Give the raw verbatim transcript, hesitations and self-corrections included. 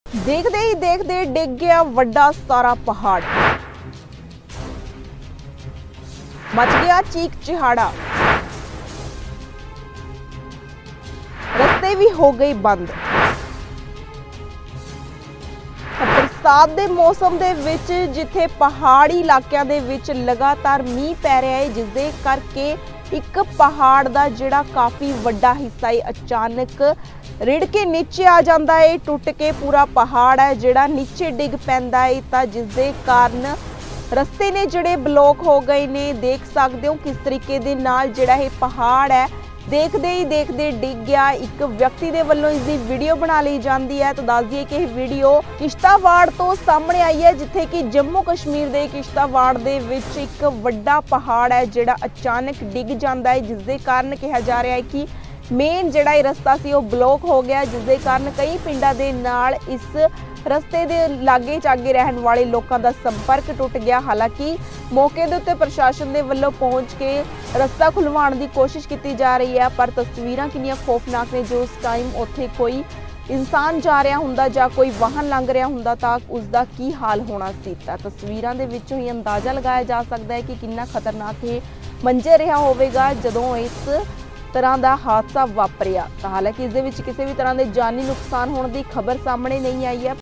देखते ही देखते डिग गया वड्डा सारा पहाड़, मच गया चीख चिहाड़ा, रस्ते भी हो गए बंद। बरसात दे मौसम दे विच जिथे पहाड़ी इलाकों दे विच लगातार मीह पै रहा है, जिस दे करके एक पहाड़ दा जिहड़ा काफ़ी वड्डा हिस्सा है अचानक रिड़ के नीचे आ जाता है, टुट के पूरा पहाड़ है जिहड़ा नीचे डिग पैंदा है, तां जिस दे कारण रस्ते ने जिहड़े ब्लॉक हो गए ने। देख सकते हो किस तरीके दे नाल जिहड़ा ये पहाड़ है देखते ही देखते डिग गया। एक व्यक्ति दे वल्लों इसकी वीडियो बना ली जाती है। तो दस दिए कि यह वीडियो किश्तवाड़ तो सामने आई है, जिथे कि जम्मू कश्मीर के किश्तवाड़ दे विच एक वड्डा पहाड़ है जिहड़ा अचानक डिग जाता है, जिस दे कारण कहा जा रहा है कि मेन जिहड़ा ये रस्ता सी वो ब्लॉक हो गया, जिस दे कारण कई पिंडां दे नाल इस रस्ते दे लागे चागे रहन वाले लोगों का संपर्क टुट गया। हालांकि मौके दे उत्ते प्रशासन दे वल्लों पहुंच के रस्ता खुलवाउण दी कोशिश की जा रही है, पर तस्वीरां कितनी खौफनाक ने। जो उस टाइम उत्थे कोई इंसान जा रहा हुंदा जां कोई वाहन लंघ रहा हुंदा तां उसका की हाल होना सी। तां तस्वीरां दे विचों ही अंदाजा लगाया जा सकता है कि कितना खतरनाक ये मंजर रहा होवेगा जदों इस तरह का हादसा वापरिया। हालांकि इस दे विच किसी भी तरह के जानी नुकसान होने की खबर सामने नहीं आई है।